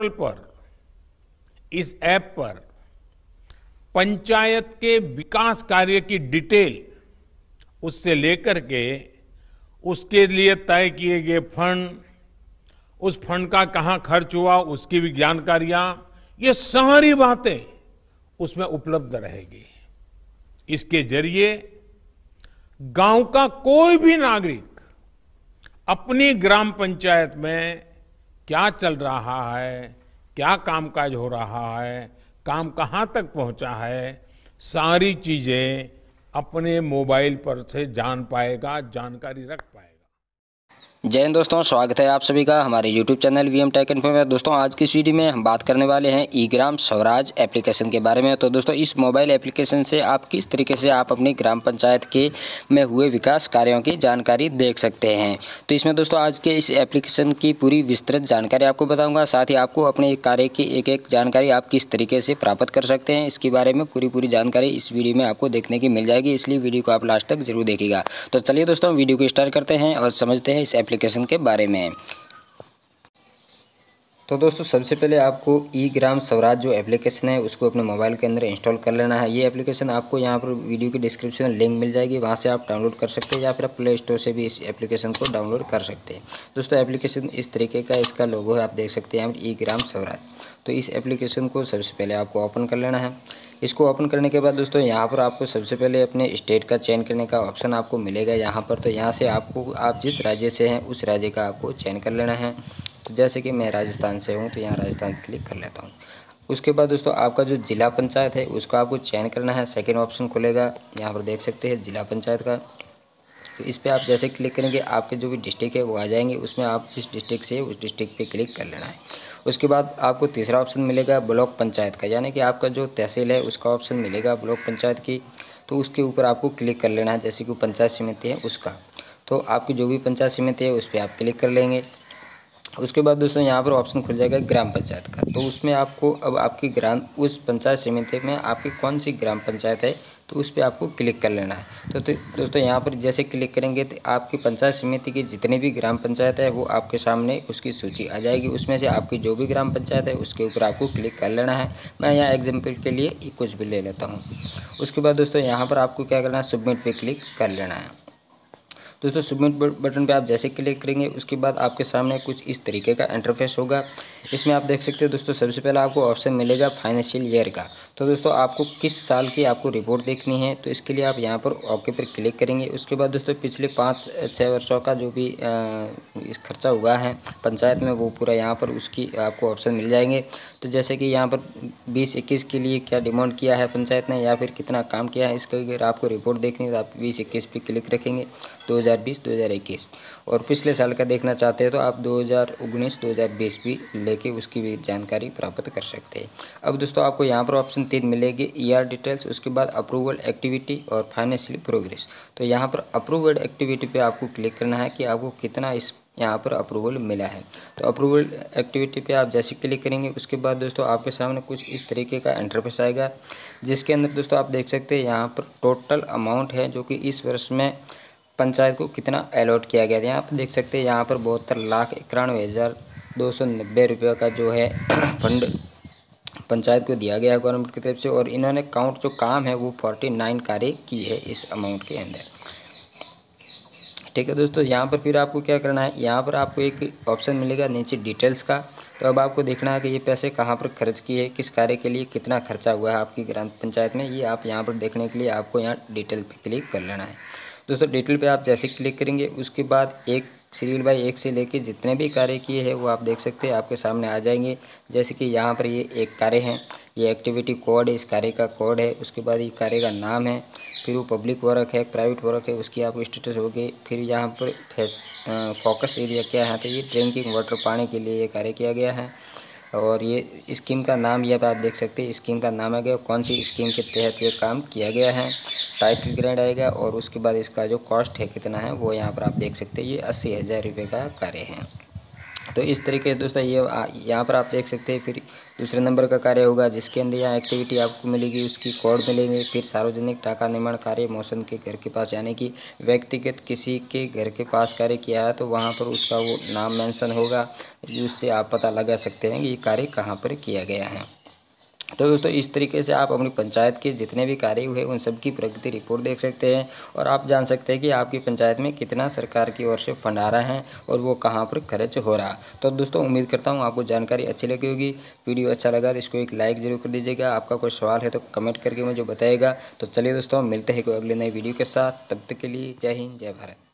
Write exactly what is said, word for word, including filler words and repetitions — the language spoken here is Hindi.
पर इस ऐप पर पंचायत के विकास कार्य की डिटेल उससे लेकर के उसके लिए तय किए गए फंड, उस फंड का कहां खर्च हुआ उसकी भी जानकारियां, ये सारी बातें उसमें उपलब्ध रहेगी। इसके जरिए गांव का कोई भी नागरिक अपनी ग्राम पंचायत में क्या चल रहा है, क्या कामकाज हो रहा है, काम कहां तक पहुंचा है, सारी चीजें अपने मोबाइल पर से जान पाएगा, जानकारी रख पाएगा। जय हिंद दोस्तों, स्वागत है आप सभी का हमारे YouTube channel VM tech info में। दोस्तों आज की इस वीडियो में हम बात करने वाले हैं ई ग्राम स्वराज एप्लीकेशन के बारे में। तो दोस्तों इस मोबाइल एप्लीकेशन से आप किस तरीके से आप अपनी ग्राम पंचायत के में हुए विकास कार्यों की जानकारी देख सकते हैं। तो इसमें दोस्तों आज के इस एप्लीकेशन की पूरी विस्तृत जानकारी आपको बताऊँगा। साथ ही आपको अपने कार्य की एक एक जानकारी आप किस तरीके से प्राप्त कर सकते हैं, इसके बारे में पूरी पूरी जानकारी इस वीडियो में आपको देखने की मिल जाएगी, इसलिए वीडियो को आप लास्ट तक जरूर देखिएगा। तो चलिए दोस्तों वीडियो को स्टार्ट करते हैं और समझते हैं इस एप्लीकेशन के बारे में। तो दोस्तों सबसे पहले आपको ई ग्राम स्वराज जो एप्लीकेशन है उसको अपने मोबाइल के अंदर इंस्टॉल कर लेना है। ये एप्लीकेशन आपको यहाँ पर वीडियो की डिस्क्रिप्शन में लिंक मिल जाएगी, वहाँ से आप डाउनलोड कर सकते हैं या फिर आप प्ले स्टोर से भी इस एप्लीकेशन को डाउनलोड कर सकते हैं। दोस्तों एप्लीकेशन इस तरीके का इसका लोगो है, आप देख सकते हैं ई ग्राम स्वराज। तो इस एप्लीकेशन को सबसे पहले आपको ओपन कर लेना है। इसको ओपन करने के बाद दोस्तों यहाँ पर आपको सबसे पहले अपने स्टेट का चयन करने का ऑप्शन आपको मिलेगा यहाँ पर। तो यहाँ से आपको आप जिस राज्य से हैं उस राज्य का आपको चयन कर लेना है। तो जैसे कि मैं राजस्थान से हूँ तो यहाँ राजस्थान क्लिक कर लेता हूँ। उसके बाद दोस्तों आपका जो जिला पंचायत है उसको आपको चयन करना है। सेकेंड ऑप्शन खुलेगा, यहाँ पर देख सकते हैं जिला पंचायत का। तो इस पर आप जैसे क्लिक करेंगे आपके जो भी डिस्ट्रिक्ट है वो आ जाएंगे, उसमें आप जिस डिस्ट्रिक्ट से उस डिस्ट्रिक्ट पे क्लिक कर लेना है। उसके बाद आपको तीसरा ऑप्शन मिलेगा ब्लॉक पंचायत का, यानी कि आपका जो तहसील है उसका ऑप्शन मिलेगा ब्लॉक पंचायत की। तो उसके ऊपर आपको क्लिक कर लेना है, जैसे कि पंचायत समिति है उसका। तो आपकी जो भी पंचायत समिति है उस पर आप क्लिक कर लेंगे। उसके बाद दोस्तों यहाँ पर ऑप्शन खुल जाएगा ग्राम पंचायत का। तो उसमें आपको अब आपकी ग्राम उस पंचायत समिति में आपकी कौन सी ग्राम पंचायत है तो उस पर आपको क्लिक कर लेना है। तो, तो दोस्तों यहाँ पर जैसे क्लिक करेंगे तो आपकी पंचायत समिति की जितनी भी ग्राम पंचायत है वो आपके सामने उसकी सूची आ जाएगी। उसमें से आपकी जो भी ग्राम पंचायत है उसके ऊपर आपको क्लिक कर लेना है। मैं यहाँ एग्जाम्पल के लिए कुछ भी ले लेता हूँ। उसके बाद दोस्तों यहाँ पर आपको क्या करना है, सबमिट पे क्लिक कर लेना है। दोस्तों सबमिट बटन पे आप जैसे क्लिक करेंगे उसके बाद आपके सामने कुछ इस तरीके का इंटरफेस होगा। इसमें आप देख सकते हो दोस्तों सबसे पहले आपको ऑप्शन मिलेगा फाइनेंशियल ईयर का। तो दोस्तों आपको किस साल की आपको रिपोर्ट देखनी है तो इसके लिए आप यहाँ पर ओके पर क्लिक करेंगे। उसके बाद दोस्तों पिछले पाँच छः वर्षों का जो भी इस खर्चा हुआ है पंचायत में वो पूरा यहाँ पर उसकी आपको ऑप्शन मिल जाएंगे। तो जैसे कि यहाँ पर बीस इक्कीस के लिए क्या डिमांड किया है पंचायत ने या फिर कितना काम किया है, इसका अगर आपको रिपोर्ट देखनी है तो आप बीस इक्कीस पे क्लिक रखेंगे दो हज़ार बीस दो हज़ार इक्कीस। और पिछले साल का देखना चाहते हैं तो आप दो हज़ार उन्नीस दो हज़ार बीस भी लेके उसकी भी जानकारी प्राप्त कर सकते हैं। अब दोस्तों आपको यहाँ पर ऑप्शन तीन मिलेगी, ई आर डिटेल्स, उसके बाद अप्रूवल एक्टिविटी और फाइनेंशियल प्रोग्रेस। तो यहाँ पर अप्रूवल एक्टिविटी पे आपको क्लिक करना है कि आपको कितना इस यहाँ पर अप्रूवल मिला है। तो अप्रूवल एक्टिविटी पे आप जैसे क्लिक करेंगे उसके बाद दोस्तों आपके सामने कुछ इस तरीके का इंटरफेस आएगा, जिसके अंदर दोस्तों आप देख सकते हैं यहाँ पर टोटल अमाउंट है जो कि इस वर्ष में पंचायत को कितना अलॉट किया गया था। यहाँ पर देख सकते हैं यहाँ पर बहत्तर लाख इक्यानवे हज़ार दो सौ नब्बे रुपये का जो है फंड पंचायत को दिया गया है गवर्नमेंट की तरफ से। और इन्होंने काउंट जो काम है वो फोर्टी नाइन कार्य की है इस अमाउंट के अंदर। ठीक है दोस्तों, यहाँ पर फिर आपको क्या करना है, यहाँ पर आपको एक ऑप्शन मिलेगा नीचे डिटेल्स का। तो अब आपको देखना है कि ये पैसे कहाँ पर खर्च किए, किस कार्य के लिए कितना खर्चा हुआ है आपकी ग्राम पंचायत में, ये आप यहाँ पर देखने के लिए आपको यहाँ डिटेल पे क्लिक कर लेना है। दोस्तों डिटेल पे आप जैसे क्लिक करेंगे उसके बाद एक सीरियल बाई एक से लेके जितने भी कार्य किए हैं वो आप देख सकते हैं आपके सामने आ जाएंगे। जैसे कि यहाँ पर ये एक कार्य है, ये एक्टिविटी कोड है, इस कार्य का कोड है। उसके बाद ये कार्य का नाम है, फिर वो पब्लिक वर्क है, प्राइवेट वर्क है, उसकी आपको स्टेटस होगी। फिर यहाँ पर फेस फोकस एरिया क्या है, तो ये ड्रिंकिंग वाटर पानी के लिए ये कार्य किया गया है। और ये स्कीम का नाम ये आप देख सकते हैं, स्कीम का नाम आ गया, कौन सी स्कीम के तहत ये काम किया गया है, टाइटल ग्रेड आएगा। और उसके बाद इसका जो कॉस्ट है कितना है वो यहाँ पर आप देख सकते हैं, ये अस्सी हज़ार रुपये का कार्य है। तो इस तरीके से दोस्तों ये यहाँ पर आप देख सकते हैं। फिर दूसरे नंबर का कार्य होगा जिसके अंदर यहाँ एक्टिविटी आपको मिलेगी, उसकी कोड मिलेंगे। फिर सार्वजनिक टाका निर्माण कार्य मोशन के घर के पास, यानी कि व्यक्तिगत किसी के घर के पास कार्य किया है तो वहाँ पर उसका वो नाम मेंशन होगा, जिससे आप पता लगा सकते हैं कि ये कार्य कहाँ पर किया गया है। तो दोस्तों इस तरीके से आप अपनी पंचायत के जितने भी कार्य हुए उन सब की प्रगति रिपोर्ट देख सकते हैं और आप जान सकते हैं कि आपकी पंचायत में कितना सरकार की ओर से फंड आ रहा है और वो कहाँ पर खर्च हो रहा। तो दोस्तों उम्मीद करता हूँ आपको जानकारी अच्छी लगी होगी। वीडियो अच्छा लगा तो इसको एक लाइक जरूर कर दीजिएगा। आपका कोई सवाल है तो कमेंट करके मुझे बताइएगा। तो चलिए दोस्तों मिलते हैं कोई अगले नई वीडियो के साथ, तब तक के लिए जय हिंद जय भारत।